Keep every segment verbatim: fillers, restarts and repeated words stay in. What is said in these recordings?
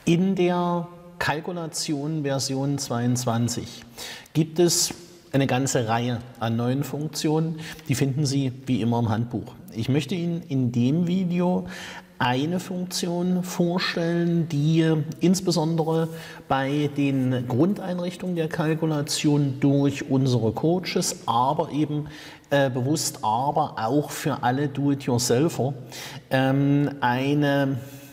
In der Kalkulation Version zweiundzwanzig gibt es eine ganze Reihe an neuen Funktionen. Die finden Sie wie immer im Handbuch. Ich möchte Ihnen in dem Video eine Funktion vorstellen, die insbesondere bei den Grundeinrichtungen der Kalkulation durch unsere Coaches, aber eben äh, bewusst, aber auch für alle Do-it-yourselfer ähm, eine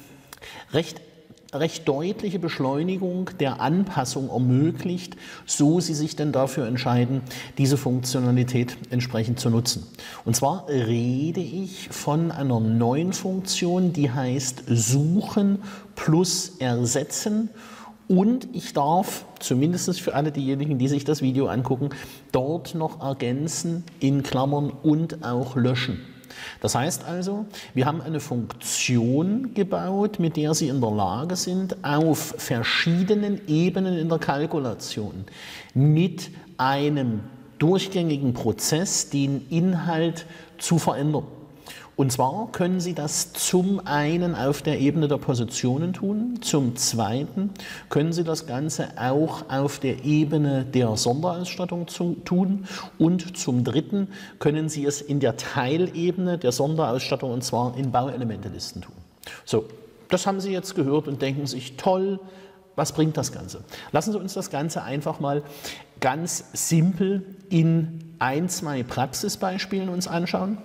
recht recht deutliche Beschleunigung der Anpassung ermöglicht, so Sie sich denn dafür entscheiden, diese Funktionalität entsprechend zu nutzen. Und zwar rede ich von einer neuen Funktion, die heißt Suchen plus Ersetzen. Und ich darf, zumindest für alle diejenigen, die sich das Video angucken, dort noch ergänzen, in Klammern und auch löschen. Das heißt also, wir haben eine Funktion gebaut, mit der Sie in der Lage sind, auf verschiedenen Ebenen in der Kalkulation mit einem durchgängigen Prozess den Inhalt zu verändern. Und zwar können Sie das zum einen auf der Ebene der Positionen tun, zum zweiten können Sie das Ganze auch auf der Ebene der Sonderausstattung tun und zum dritten können Sie es in der Teilebene der Sonderausstattung und zwar in Bauelementelisten tun. So, das haben Sie jetzt gehört und denken sich, toll, was bringt das Ganze? Lassen Sie uns das Ganze einfach mal ganz simpel in ein, zwei Praxisbeispielen uns anschauen.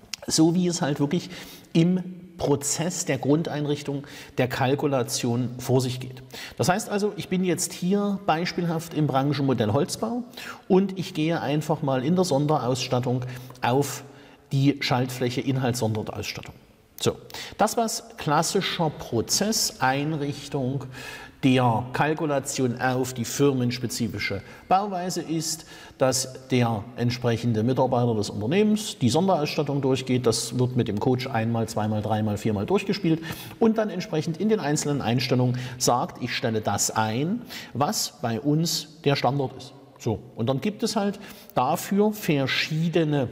So wie es halt wirklich im Prozess der Grundeinrichtung der Kalkulation vor sich geht. Das heißt also, ich bin jetzt hier beispielhaft im Branchenmodell Holzbau und ich gehe einfach mal in der Sonderausstattung auf die Schaltfläche Inhalt Sonderausstattung. So, das was klassischer Prozess, Einrichtung der Kalkulation auf die firmenspezifische Bauweise ist, dass der entsprechende Mitarbeiter des Unternehmens die Sonderausstattung durchgeht. Das wird mit dem Coach einmal, zweimal, dreimal, viermal durchgespielt und dann entsprechend in den einzelnen Einstellungen sagt, ich stelle das ein, was bei uns der Standard ist. So, und dann gibt es halt dafür verschiedene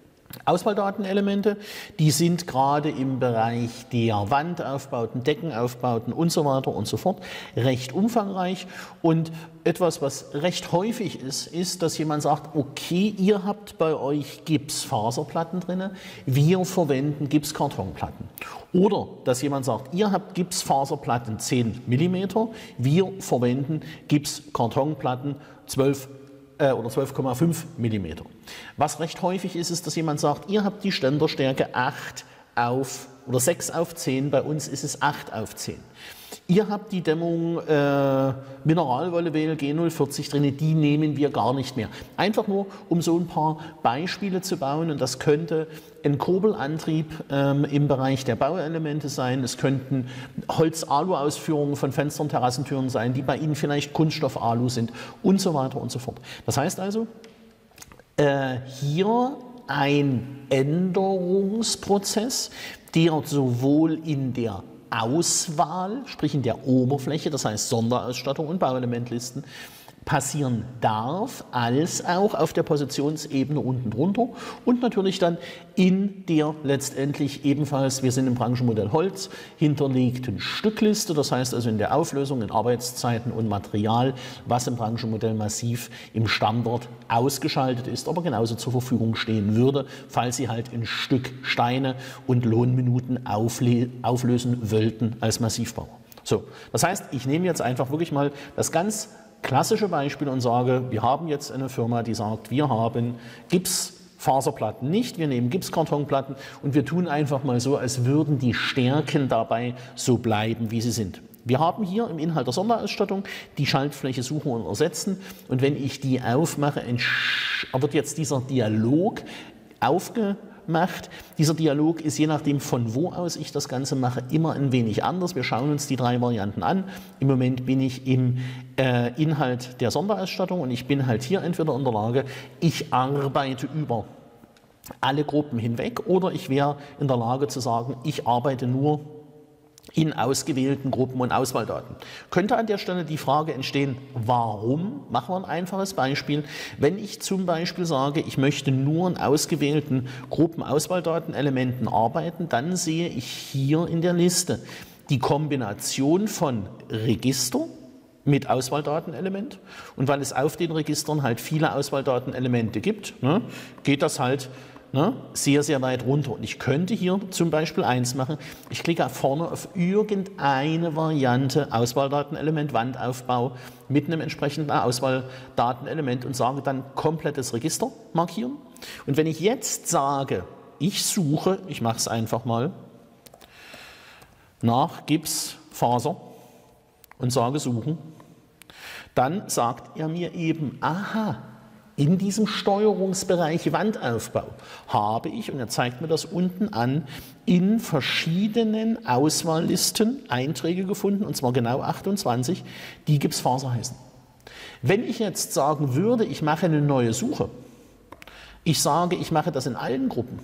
Auswahldatenelemente, die sind gerade im Bereich der Wandaufbauten, Deckenaufbauten und so weiter und so fort recht umfangreich und etwas, was recht häufig ist, ist, dass jemand sagt, okay, ihr habt bei euch Gipsfaserplatten drin, wir verwenden Gipskartonplatten. Oder dass jemand sagt, ihr habt Gipsfaserplatten zehn Millimeter, wir verwenden Gipskartonplatten zwölf oder zwölf Komma fünf Millimeter. Was recht häufig ist, ist, dass jemand sagt, ihr habt die Ständerstärke acht auf oder sechs auf zehn, bei uns ist es acht auf zehn. Ihr habt die Dämmung äh, Mineralwolle W L G null vierzig drin, die nehmen wir gar nicht mehr. Einfach nur, um so ein paar Beispiele zu bauen und das könnte ein Kurbelantrieb ähm, im Bereich der Bauelemente sein, es könnten Holz-Alu-Ausführungen von Fenstern, Terrassentüren sein, die bei Ihnen vielleicht Kunststoff-Alu sind und so weiter und so fort. Das heißt also, äh, hier ein Änderungsprozess, der sowohl in der Auswahl, sprich in der Oberfläche, das heißt Sonderausstattung und Bauelementlisten, passieren darf, als auch auf der Positionsebene unten drunter und natürlich dann in der letztendlich ebenfalls, wir sind im Branchenmodell Holz, hinterlegten Stückliste, das heißt also in der Auflösung, in Arbeitszeiten und Material, was im Branchenmodell massiv im Standard ausgeschaltet ist, aber genauso zur Verfügung stehen würde, falls Sie halt ein Stück Steine und Lohnminuten auflösen wollten als Massivbauer. So, das heißt, ich nehme jetzt einfach wirklich mal das ganz klassische Beispiel und sage, wir haben jetzt eine Firma, die sagt, wir haben Gipsfaserplatten nicht, wir nehmen Gipskartonplatten und wir tun einfach mal so, als würden die Stärken dabei so bleiben, wie sie sind. Wir haben hier im Inhalt der Sonderausstattung die Schaltfläche Suchen und Ersetzen und wenn ich die aufmache, wird jetzt dieser Dialog aufgemacht. Dieser Dialog ist je nachdem, von wo aus ich das Ganze mache, immer ein wenig anders. Wir schauen uns die drei Varianten an. Im Moment bin ich im äh, Inhalt der Sonderausstattung und ich bin halt hier entweder in der Lage, ich arbeite über alle Gruppen hinweg oder ich wäre in der Lage zu sagen, ich arbeite nur in ausgewählten Gruppen und Auswahldaten. Könnte an der Stelle die Frage entstehen, warum? Machen wir ein einfaches Beispiel. Wenn ich zum Beispiel sage, ich möchte nur in ausgewählten Gruppen Auswahldatenelementen arbeiten, dann sehe ich hier in der Liste die Kombination von Register mit Auswahldatenelement. Und weil es auf den Registern halt viele Auswahldatenelemente gibt, ne, geht das halt ne, sehr, sehr weit runter. Und ich könnte hier zum Beispiel eins machen. Ich klicke vorne auf irgendeine Variante Auswahldatenelement, Wandaufbau mit einem entsprechenden Auswahldatenelement und sage dann komplettes Register markieren. Und wenn ich jetzt sage, ich suche, ich mache es einfach mal, nach Gipsfaser und sage suchen, dann sagt er mir eben, aha, in diesem Steuerungsbereich Wandaufbau habe ich, und er zeigt mir das unten an, in verschiedenen Auswahllisten Einträge gefunden, und zwar genau achtundzwanzig, die Gipsfaser heißen. Wenn ich jetzt sagen würde, ich mache eine neue Suche, ich sage, ich mache das in allen Gruppen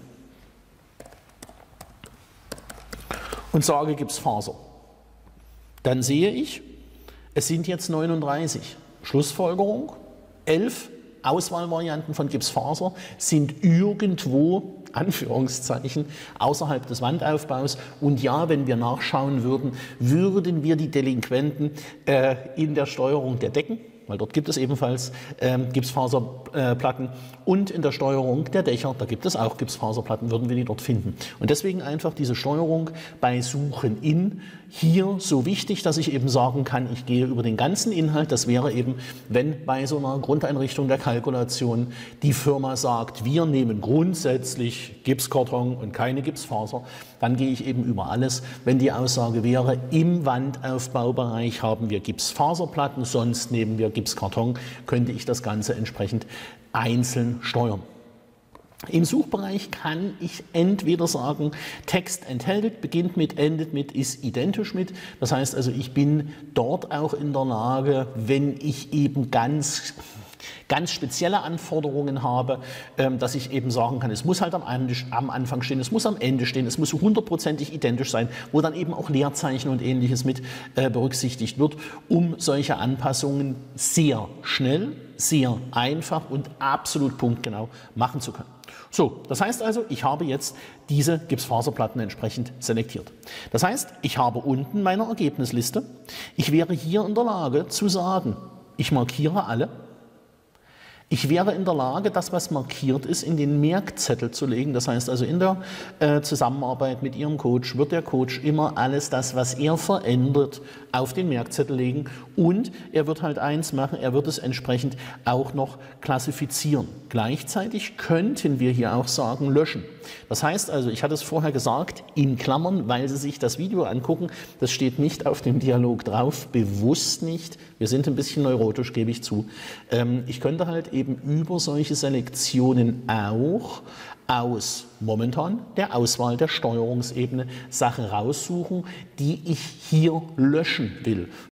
und sage Gipsfaser, dann sehe ich, es sind jetzt neununddreißig. Schlussfolgerung, elf Auswahlvarianten von Gipsfaser sind irgendwo, Anführungszeichen, außerhalb des Wandaufbaus. Und ja, wenn wir nachschauen würden, würden wir die Delinquenten äh, in der Steuerung der Decken, weil dort gibt es ebenfalls ähm, Gipsfaserplatten, und in der Steuerung der Dächer, da gibt es auch Gipsfaserplatten, würden wir die dort finden. Und deswegen einfach diese Steuerung bei Suchen in hier so wichtig, dass ich eben sagen kann, ich gehe über den ganzen Inhalt. Das wäre eben, wenn bei so einer Grundeinrichtung der Kalkulation die Firma sagt, wir nehmen grundsätzlich Gipskarton und keine Gipsfaser, dann gehe ich eben über alles. Wenn die Aussage wäre, im Wandaufbaubereich haben wir Gipsfaserplatten, sonst nehmen wir Gipskarton, könnte ich das Ganze entsprechend einzeln steuern. Im Suchbereich kann ich entweder sagen, Text enthält, beginnt mit, endet mit, ist identisch mit. Das heißt also, ich bin dort auch in der Lage, wenn ich eben ganz ganz spezielle Anforderungen habe, dass ich eben sagen kann, es muss halt am, Ende, am Anfang stehen, es muss am Ende stehen, es muss hundertprozentig identisch sein, wo dann eben auch Leerzeichen und Ähnliches mit berücksichtigt wird, um solche Anpassungen sehr schnell, sehr einfach und absolut punktgenau machen zu können. So, das heißt also, ich habe jetzt diese Gipsfaserplatten entsprechend selektiert. Das heißt, ich habe unten meine Ergebnisliste. Ich wäre hier in der Lage zu sagen, ich markiere alle. Ich wäre in der Lage, das, was markiert ist, in den Merkzettel zu legen. Das heißt also, in der äh, Zusammenarbeit mit Ihrem Coach wird der Coach immer alles das, was er verändert, auf den Merkzettel legen. Und er wird halt eins machen, er wird es entsprechend auch noch klassifizieren. Gleichzeitig könnten wir hier auch sagen, löschen. Das heißt also, ich hatte es vorher gesagt, in Klammern, weil Sie sich das Video angucken, das steht nicht auf dem Dialog drauf, bewusst nicht. Wir sind ein bisschen neurotisch, gebe ich zu. Ähm, ich könnte halt eben über solche Selektionen auch aus momentan der Auswahl der Steuerungsebene Sachen raussuchen, die ich hier löschen will.